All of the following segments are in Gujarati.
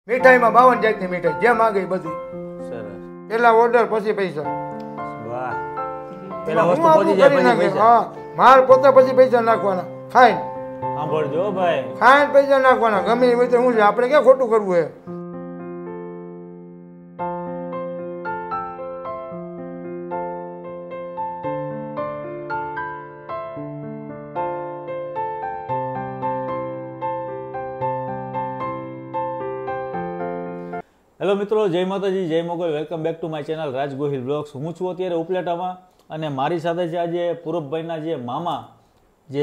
મીઠાઈમાં 52 જાતની મીઠાઈ જે માંગે બધી. સરસ. પેલા ઓર્ડર પછી પૈસા. વાહ. પેલા વસ્તુ પહોંચી જાય પછી પૈસા. હા, માલ પોતે પછી પૈસા નાખવાના. ખાઈને સાંભળજો ભાઈ, ખાઈને પૈસા નાખવાના. ગમે એ હોય તો શું છે, આપણે ક્યાં ખોટું કરવું હે. હેલો મિત્રો, જય માતાજી, જય Mogal. Welcome back to my channel Raj Gohil blogs. હું છું અત્યારે ઉપલેટામાં અને મારી સાથે છે આજે પૂરબભાઈના જે મામા જે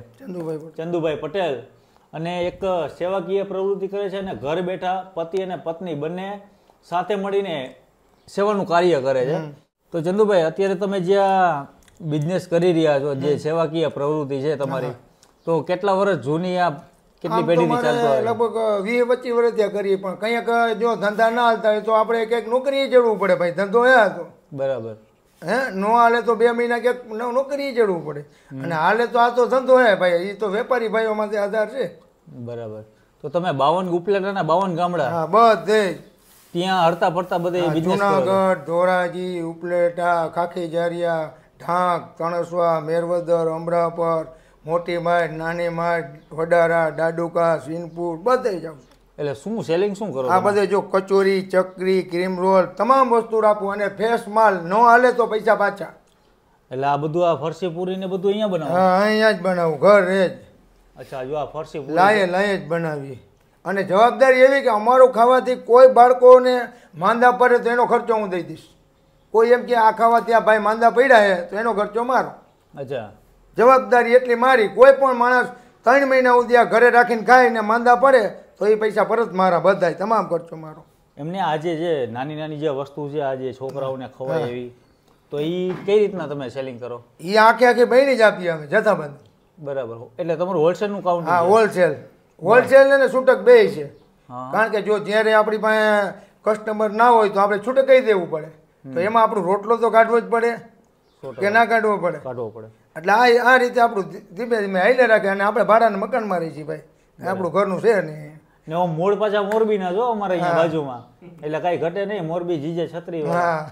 ચંદુભાઈ પટેલ, અને એક સેવાકીય પ્રવૃત્તિ કરે છે અને ઘર બેઠા પતિ અને પત્ની બંને સાથે મળીને સેવાનું કાર્ય કરે છે. તો ચંદુભાઈ, અત્યારે તમે જે આ બિઝનેસ કરી રહ્યા છો, જે સેવાકીય પ્રવૃત્તિ છે તમારી, તો કેટલા વર્ષ જૂની આ કેટલી પેઢીથી ચાલતો આવે? લગભગ 20-25 વર્ષ ત્યાં કરીએ, પણ કંઈક જો ધંધા ના હાલતા હોય તો આપણે કંઈક નોકરીએ જડવું પડે ભાઈ. ધંધો હે તો બરાબર, હે નો હાલે તો 2 મહિના ક્યાંક નોકરીએ જડવું પડે, અને હાલે તો આ તો ધંધો હે ભાઈ. એ તો વેપારી ભાઈઓમાંથી આધાર છે. બરાબર. તો તમે 52 ઉપલેટાના 52 ગામડા, હા બધે ત્યાં હરતા ફરતા બધે બિઝનેસ કરો? જુનાગઢ, ધોરાજી, ઉપલેટા, ખાખી જારિયા, ઢાંક, તણસવા, મેરવદર, અમરાપર, મોટી માઠ, નાની માઠ, વડારા, ડાડુકા, સીનપુર બધે જાઉં. એટલે શું સેલિંગ શું કરો? આ બધે જો કચોરી, ચકરી, ક્રીમ રોલ તમામ વસ્તુ રાખું, અને ફ્રેશ માલ નો હાલે તો પૈસા પાછા. એટલે આ બધું આ ફરસી પૂરી ને બધું અહીંયા બનાવો? હા, અહીંયા જ બનાવું, ઘરે જ. અચ્છા, જો આ ફરસી પૂરી લાયે જ બનાવી. અને જવાબદારી એવી કે અમારું ખાવાથી કોઈ બાળકોને માંદા પડે તો એનો ખર્ચો હું દઈ દઈશ. કોઈ એમ કે આ ખાવાથી આ ભાઈ માંદા પડ્યા છે તો એનો ખર્ચો મારો. અચ્છા, જવાબદારી એટલી મારી. કોઈ પણ માણસ 3 મહિના સુધી આ ઘરે રાખીને ખાય ને માંદા પડે તો એ પૈસા પરત મારા, બધાય તમામ ખર્ચો મારો. એમને આજે જે નાની નાની જે વસ્તુ છે આજે છોકરાઓને ખવાય એવી, તો એ કઈ રીતના તમે સેલિંગ કરો? એ આખી બહેની જ આપીએ અમે જથ્થાબંધ. બરાબર. એટલે તમારું હોલસેલનું કાઉન્ટ? હા, હોલસેલ અને છૂટક બે છે. હા. કારણ કે જો જ્યારે આપણી પાસે કસ્ટમર ના હોય તો આપણે છૂટક કહી દેવું પડે, તો એમાં આપણું રોટલો તો કાઢવો જ પડે કે ના કાઢવો પડે? કાઢવો પડે. એટલે આ રીતે આપણું ધીમે ધીમે હાઈલે રાખે. અને આપણે ભાડાના મકાનમાં રહીએ છીએ ભાઈ, આપણું ઘરનું છે નહીં. ને હું મૂળ પાછા મોરબીના જો અમારે અહીંયા બાજુમાં, એટલે કાંઈ ઘટે નહીં. મોરબી જીજે છત્રી હા,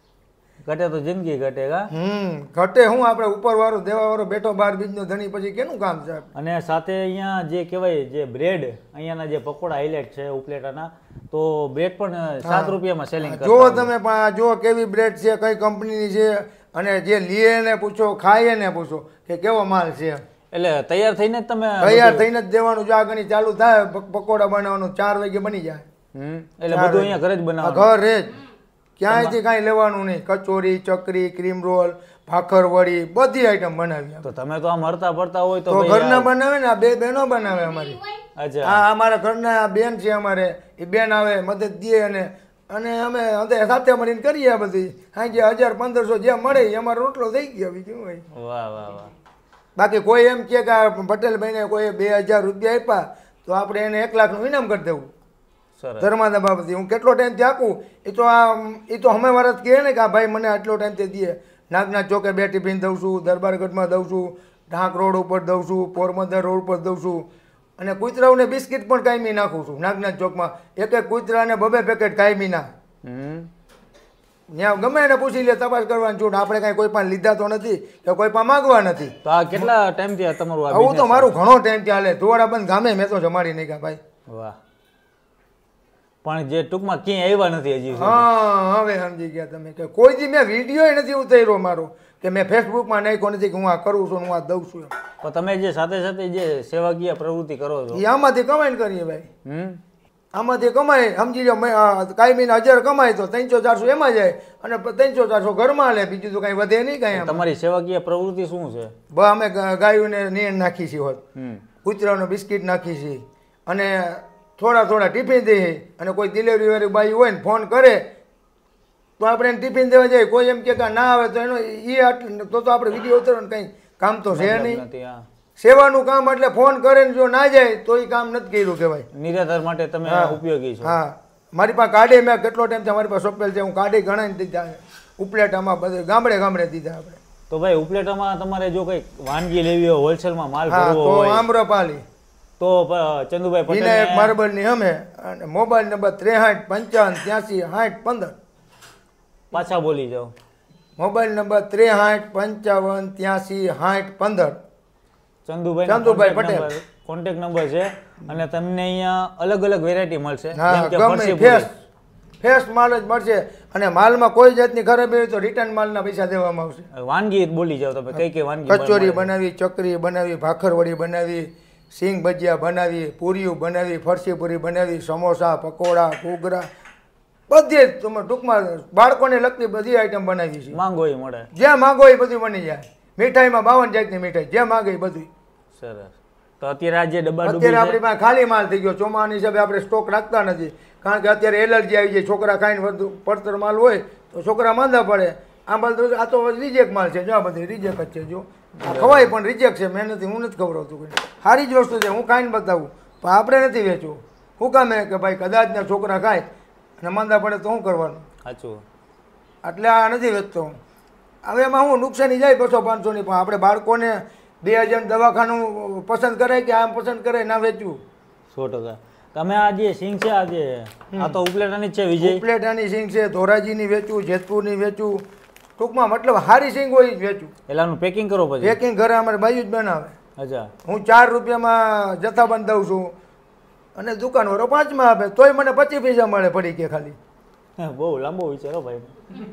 ઘટે તો જિંદગી ઘટે. ઘટે હું આપણે ઉપરવાળો દેવાવાળો બેઠો 12 બીજનો ધણી, પછી કેનું કામ છે? અને સાથે અહીંયા જે કહેવાય જે બ્રેડ, અહીંયાના જે પકોડા હાઇલાઇટ છે ઉપલેટાના, તો બ્રેડ પણ 7 રૂપિયામાં સેલિંગ કરે. જો તમે પણ જો કેવી બ્રેડ છે, કઈ કંપનીની છે, અને જે લીએ ને પૂછો, ખાઈએ ને પૂછો કે કેવો માલ છે. એટલે તૈયાર થઈને જ તમે? તૈયાર થઈને જ દેવાનું. જો આગળ ચાલુ થાય પકોડા બનાવવાનું 4 વાગે બની જાય. એટલે બધું અહીંયા ઘરે જ બનાવવાનું? ઘરે જ, ક્યાંયથી કાંઈ લેવાનું નહીં. Kachori, chakri, cream roll, bhakarwadi બધી આઈટમ બનાવી. તો તમે તો આમ હરતા ફરતા હોય તો ઘરના બનાવે ને, આ 2 બહેનો બનાવે અમારી. અચ્છા. હા, અમારા ઘરના બેન છે અમારે, એ બેન આવે મદદ દે, અને અમે સાથે મળીને કરીએ. આ બધી સાંજે 1000-1500 જે મળે એ અમારો રોટલો થઈ ગયો. બીજું હોય. વાહ વાહ વાહ. બાકી કોઈ એમ કે પટેલભાઈને કોઈ 2000 રૂપિયા આપ્યા તો આપણે એને 1 લાખનું ઇનામ કરી દેવું. ધર્માદા બાબતે હું કેટલો ટાઈમથી આપું એ તો અમે વાર જ કહે ને કે આ ભાઈ મને આટલો ટાઈમથી દે. નાગનાથ ચોકે 2 ટિફિન દઉં છું, દરબારગઢમાં દઉં છું, ઢાંક રોડ ઉપર દઉં છું, પોરબંદર રોડ ઉપર દઉં છું, અને કૂતરાઓને બિસ્કિટ પણ કાયમી નાખું છું. નાગનાથ ચોકમાં એક કૂતરાને 2 પેકેટ કાયમી ના. ત્યાં ગમે એને પૂછી લે, તપાસ કરવાની છૂટ. આપણે કાંઈ કોઈ પણ લીધા તો નથી કે કોઈ પણ માંગવા નથી. તો આ કેટલા ટાઈમથી તમારું? આવું તો મારું ઘણો ટાઈમથી હાલે. ધોળાબંધ ગામે મેં તો જમાડી નહીં ભાઈ. વાહ. પણ જે ટૂંકમાં ક્યાંય આવ્યા નથી હજી? હા, હવે સમજી ગયા તમે કે કોઈ દી મેં વિડીયો નથી ઉતાર્યો મારો, કે મેં ફેસબુકમાં નાખ્યો નથી કે હું આ કરું છું, હું આ દઉં છું. પણ તમે જે સાથે સાથે જે સેવાકીય પ્રવૃત્તિ કરો છો, એ આમાંથી કમાઈને કરીએ ભાઈ. આમાંથી કમાય, સમજી લો કાયમી 1000 કમાય તો 300-400 એમાં જાય, અને 300-400 ઘરમાં લે. બીજું તો કઈ વધે નહીં કઈ. તમારી સેવાકીય પ્રવૃત્તિ શું છે? અમે ગાયોને નીણ નાખી છીએ, કૂતરાનો બિસ્કિટ નાખી છીએ, અને થોડા ટિફિન દઈએ. અને કોઈ ડિલિવરી વાળી બાઈ હોય ને ફોન કરે તો આપણે એને ટિફિન દેવા જાય. કોઈ એમ કે ના આવે તો એનો તો આપણે વિડીયો ઉતારવાનું કંઈ કામ તો છે નહીં. સેવાનું કામ એટલે ફોન કરે ને જો ના જાય તો એ કામ નથી કર્યું કહેવાય. નિરાધાર માટે તમે ઉપયોગી છો. હા, મારી પાસે કાઢી મેં કેટલો ટાઈમથી અમારી પાસે સોંપેલ છે. હું કાઢી ગણાઈને દીધા ઉપલેટામાં, બધે ગામડે દીધા આપણે. તો ભાઈ ઉપલેટામાં તમારે જો કંઈક વાનગી લેવી હોય, હોલસેલમાં માલ ભરવો હોય, આમ્રપાલી તો ચંદુભાઈ પટેલ વિનાયક માર્બલની અમે અને મોબાઈલ નંબર 63 55 83 60 15. પાછા બોલી જાઓ. Mobile number 63 55 83 60 15. Chandubhai Patel contact number છે. અને તમને અહીંયા અલગ અલગ વેરાયટી મળશે. ફ્રેશ માલ જ મળશે અને માલમાં કોઈ જાતની ખરાબી હોય તો રિટર્ન માલના પૈસા દેવામાં આવશે. વાનગી બોલી જાઓ તમે, કઈ કઈ વાનગી? કચોરી બનાવી, ચકરી બનાવી, ભાખરવડી બનાવી, સિંગ ભજીયા બનાવી, પૂરીઓ બનાવી, ફરસી પૂરી બનાવી, સમોસા, પકોડા, ઘૂઘરા, બધી તમે ટૂંકમાં બાળકોને લગતી બધી આઈટમ બનાવી છે. માંગો એ મળે, જ્યાં માંગો એ બધું બની જાય. મીઠાઈમાં 52 જાતની મીઠાઈ, જ્યાં માંગે એ બધું. સરસ. તો અત્યારે આજે ડબ્બા અત્યારે આપણી પાસે ખાલી માલ થઈ ગયો. ચોમાની હિસાબે આપણે સ્ટોક રાખતા નથી, કારણ કે અત્યારે એલર્જી આવી જાય. છોકરા ખાઈને વધુ પડતર માલ હોય તો છોકરા માંદા પડે. આ તો રિજેક્ટ માલ છે. જો આ બધી રિજેક્ટ જ છે. જો ખવાય પણ રિજેક્ટ છે. મહેનત હું નથી ખવડાવતું કોઈ. સારી જ વસ્તુ છે, હું ખાઈને બતાવું, પણ આપણે નથી વેચવું. શું કામે કે ભાઈ કદાચના છોકરા ખાય અને માંદા પડે તો શું કરવાનું? સાચું. એટલે આ નથી વેચતો. હવે એમાં હું નુકસાની જાય 200-500 ની, પણ આપણે બાળકોને 2000 દવાખાનું પસંદ કરાય કે આમ પસંદ કરાય ના વેચવું. 100%. તમે આ જે સિંગ છે આજે આ તો ઉપલેટાની જ છે વિજય? ઉપલેટાની સિંગ છે, ધોરાજીની વેચું, જેતપુરની વેચું. ટૂંકમાં મતલબ સારી સિંગ હોય જ વેચું. એલાનું પેકિંગ કરો પછી? પેકિંગ ઘરે અમારે બાજુ જ બનાવે. અચ્છા. હું 4 રૂપિયામાં જથ્થાબંધ દઉં છું અને દુકાનવાળો 5 માં આપે, તોય મને 25 પૈસા મળે પડી કે ખાલી. બહુ લાંબો વિચારો ભાઈ.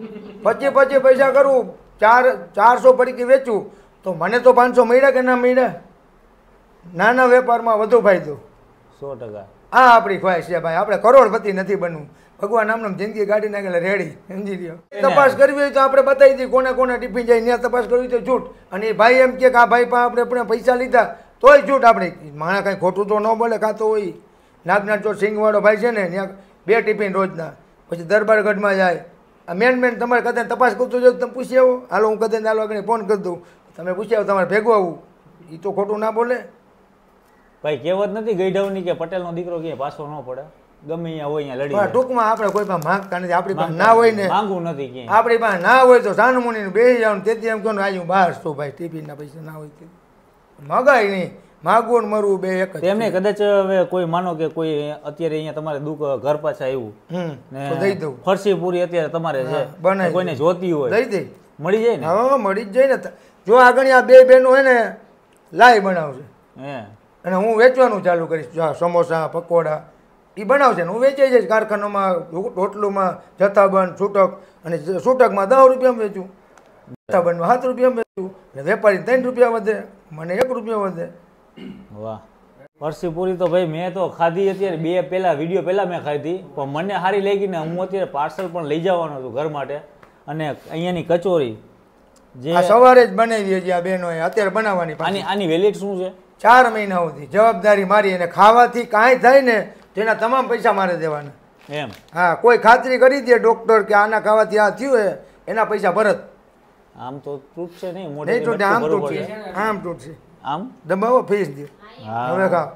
25 પૈસા કરું, 400 પડી વેચું તો મને તો 500 મળ્યા કે ના મળ્યા? નાના વેપારમાં વધુ ફાયદો. 100%. આ આપણી ખ્વાહિશ છે ભાઈ. આપણે કરોડપતિ નથી બનવું. ભગવાન આમને જિંદગી કાઢી નાખેલા રેડી, સમજી લ્યો. તપાસ કરવી હોય તો આપણે બતાવી દઈએ કોને કોને ટિફિન જાય. ત્યાં તપાસ કરવી તો છૂટ. અને એ ભાઈ એમ કે આ ભાઈ પાસે આપણે પૈસા લીધા તોય છૂટ. આપણે માણા કાંઈ ખોટું તો ન બોલે. કાં તો હોય નાગનાથ ચોર સિંગવાળો ભાઈ છે ને, ત્યાં 2 ટિફિન રોજના. પછી દરબારગઢમાં જાય. આ મેન તમારે કદાચ તપાસ કરતો જાવ તમે પૂછી આવો. હાલો હું કદાચ હાલો આગળ ફોન કરી દઉં, તમે પૂછી આવો, તમારે ભેગું આવું. એ તો ખોટું ના બોલે ભાઈ. કહેવત નથી ગઈઢવની કે પટેલનો દીકરો ક્યાંય પાછો ન પડે, ગમે અહીંયા હોય અહીંયા લડી. ટૂંકમાં આપણે કોઈ પાસે માંગતા નથી. આપણી પાસે ના હોય ને, માંગવું નથી ક્યાંય. આપણી પાસે ના હોય તો સાનુમુનીને બેસી જવાનું. તેથી એમ કહો ને આજે હું બહાર છું ભાઈ, ટિફિનના પૈસા ના હોય તે મગાય નહીં. માગવું ને મરવું બે એક જ. તેમને કદાચ હવે કોઈ માનો કે કોઈ અત્યારે અહીંયા તમારે ઘર પાછા આવ્યું તો દઈ દઉં. ફરસી પૂરી અત્યારે તમારે છે, કોઈને જોતી હોય દઈ દઈ, મળી જાય ને? હા મળી જ જાય ને. જો આગળ આ 2 બહેનો હોય ને લાઈ બનાવશે અને હું વેચવાનું ચાલુ કરીશ. જો સમોસા પકોડા એ બનાવશે ને હું વેચાઈ જઈશ કારખાનામાં, હોટલોમાં, જથ્થાબંધ, છૂટક. અને છૂટકમાં 10 રૂપિયામાં વેચું, જથ્થાબંધમાં 7 રૂપિયામાં વેચું. એટલે વેપારી 3 રૂપિયા વધે, મને 1 રૂપિયા વધે. વાહ. ફરસી પૂરી તો ભાઈ મેં તો ખાધી અત્યારે વિડીયો પહેલા મેં ખાધી, પણ મને સારી લાગી ને હું અત્યારે પાર્સલ પણ લઈ જવાનું હતું ઘર માટે. અને અહીંયાની કચોરી જે સવારે જ બનાવી છે આ બહેનોએ, અત્યારે બનાવવાની. આની વેલિડ શું છે? 4 મહિના સુધી જવાબદારી મારી. અને ખાવાથી કાંઈ થાય ને તેના તમામ પૈસા મારે દેવાના. એમ? હા, કોઈ ખાતરી કરી દે ડોક્ટર કે આના ખાવાથી આ થયું હે, એના પૈસા ભરત. આમ તો તૂટશે નહીં, નહીં તૂટે. આમ તૂટશે, આમ તૂટશે. આમ દબાવો ફેસ દે. હવે ખાઓ.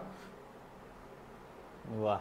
વાહ.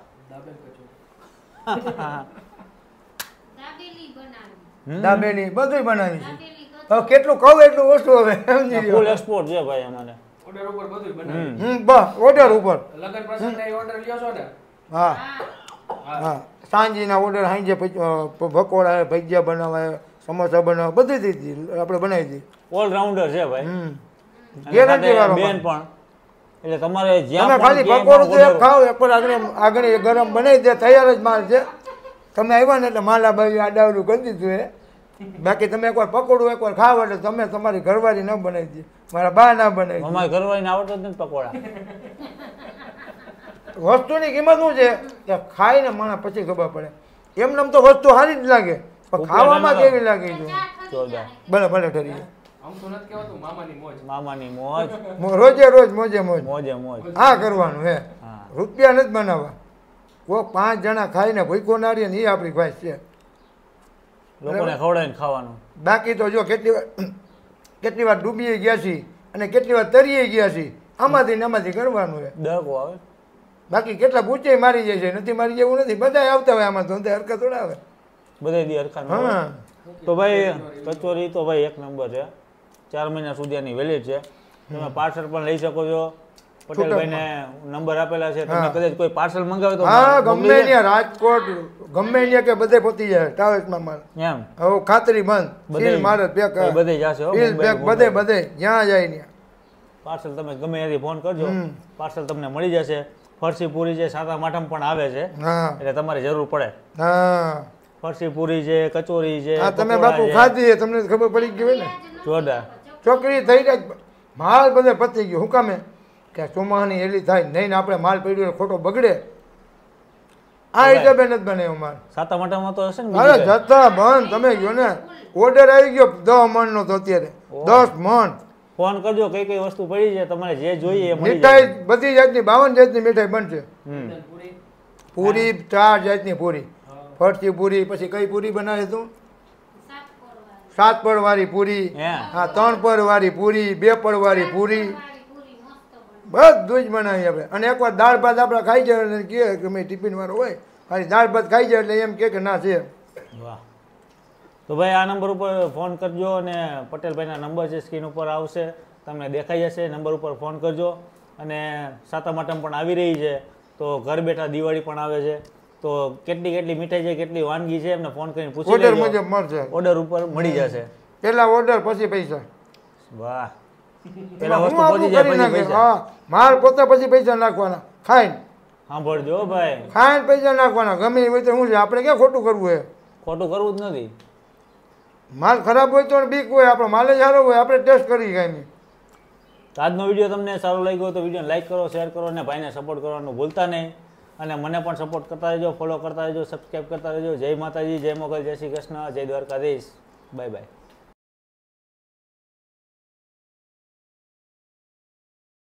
દાબેલી બધું બનાવી છે. હવે કેટલું કહું એટલું ઓછું. હવે સમજી લ્યો. ફૂલ એક્સપોર્ટ છે ભાઈ અમારે. ઓર્ડર ઉપર બધું બનાવી. બસ ઓર્ડર ઉપર. લગન પ્રસંગના ઓર્ડર લ્યો છો ને? હા હા. સાંજના ઓર્ડર સાંજે પકોડા, ભજીયા બનાવાય, સમોસા બનાવે, બધી આપણે બનાવી દઈએ. ઓલરાઉન્ડર છે ભાઈ. ગેરંટી વાળો બેન પણ. એટલે તમારે જ્યાં તમે ખાલી પકોડું તો એક ખાઓ, એક પર આગળ ગરમ બનાવી દે, તૈયાર જ માલ છે. તમે આવ્યા ને એટલે માલા બાજુ આડાવડું કરી દીધું એ. બાકી તમે એકવાર પકોડું એકવાર ખાવ એટલે તમે તમારી ઘરવાળી ન બનાવી દે, મારા બા ના બનાવી. અમારી ઘરવાળીને આવડતો જ નથી પકોડા. વસ્તુની કિંમત શું છે કે ખાઈને માણસ પછી ખબર પડે. એમને તો વસ્તુ સારી જ લાગે, પણ ખાવામાં કેવી લાગે જો. ભલે ભલે ઠરી આમ તો નથી કહેવાતું મામાની મોજ. મામાની મોજ. રોજે રોજ મોજે મોજ. મોજે મોજ. આ કરવાનું હે. રૂપિયા નથી બનાવવા. કોઈ 5 જણા ખાઈને ભૂખો ના રહે ને એ આપણી ખ્વાહિશ છે. લોકોને ખવડાવીને ખાવાનું. બાકી તો જો કેટલી વાર ડૂબી ગયા છીએ અને કેટલી વાર તરીએ ગયા છીએ. આમાંથી ને આમાંથી કરવાનું છે. ડકો આવે. બાકી કેટલા ઊંચે મારી જાય છે, નથી મારી જેવું નથી. બધા આવતા હોય આમાં તો હરકત થોડા આવે. બધા દી હરખા. હા. તો ભાઈ કચોરી તો ભાઈ 1 નંબર છે. 4 મહિના સુધી આની વેલિડ છે. તમે પાર્સલ પણ લઈ શકો છો. પટેલભાઈને નંબર આપેલા છે, તમે કદાચ કોઈ પાર્સલ મંગાવે તો હા ગમે ત્યાં રાજકોટ ગમે ત્યાં કે બધે પહોંચી જાય ટ્રાવેલ્સમાં માલ એમ હવે ખાતરી બંધ સીલ મારે પેક બધે જશે હો, સીલ પેક બધે જ્યાં જાય ત્યાં પાર્સલ તમે ગમે ત્યાંથી ફોન કરજો, પાર્સલ તમને મળી જશે. ફરસી પૂરી છે સાતમ આઠમ પણ આવે છે, હા એટલે તમારે જરૂર પડે. હા ફરસી પૂરી છે, કચોરી છે, હા તમે બાપુ ખાધી છે તમને ખબર પડી ગઈ હોય ને જોરદાર ચોકડી થઈ જાય માલ બધે પતી ગયો. હું કામે કે ચોમાહાની એલી થાય નહીં ને આપણે માલ પડ્યો ખોટો બગડે, આ હિસાબે નથી બને એવું માલ. સાતમ આઠમમાં તો હશે ને અરે જથ્થા બંધ તમે ગયો ને ઓર્ડર આવી ગયો 10 મણ નો તો અત્યારે 10 મણ. ફોન કરજો કઈ કઈ વસ્તુ પડી છે તમારે જે જોઈએ એ મળી મીઠાઈ બધી જાતની 52 જાતની મીઠાઈ બનશે. પૂરી પૂરી 4 જાતની પૂરી, ફરસી પૂરી, પછી કઈ પૂરી બનાવે તું? 7 પડ વાળી પૂરી, હા 3 પડ વાળી પૂરી, 2 પડ વાળી પૂરી, બધું જ બનાવીએ આપણે. અને એકવાર દાળ ભાત આપણે ખાઈ જાય એટલે કહે કે મેં ટિફિન વાળો હોય ખાલી દાળ ભાત ખાઈ જાય એટલે એમ કે ના છે. વાહ. તો ભાઈ આ નંબર ઉપર ફોન કરજો અને પટેલભાઈના નંબર છે સ્ક્રીન ઉપર આવશે, તમને દેખાઈ જશે, નંબર ઉપર ફોન કરજો. અને સાતમ આઠમ પણ આવી રહી છે તો ઘર બેઠા દિવાળી પણ આવે છે, તો કેટલી કેટલી મીઠાઈ છે, કેટલી વાનગી છે એમને ફોન કરીને પૂછી ઓર્ડર લેજો, મુજબ મળશે, ઓર્ડર ઉપર મળી જશે. પેલા ઓર્ડર પછી પૈસા. વાહ, પેલા વસ્તુ પહોંચી જાય પછી પૈસા. હા માલ પોતે પછી પૈસા નાખવાના ખાઈને. સાંભળજો ભાઈ, ખાઈને પૈસા નાખવાના ગમે એ હોય તો શું છે આપણે ક્યાં ખોટું કરવું હોય? ખોટું કરવું જ નથી. માલ ખરાબ હોય તો બીક હોય, આપણો માલ જ સારો હોય આપણે ટેસ્ટ કરી કાંઈ. આજનો વિડીયો તમને સારો લાગ્યો તો વિડીયોને લાઈક કરો, શેર કરો અને ભાઈને સપોર્ટ કરવાનું ભૂલતા નહીં. અને મને પણ સપોર્ટ કરતા રહેજો, ફોલો કરતા રહેજો, સબસ્ક્રાઈબ કરતા રહેજો. જય માતાજી, જય મોગલ, જય શ્રી કૃષ્ણ, જય દ્વારકાધીશ. Bye bye.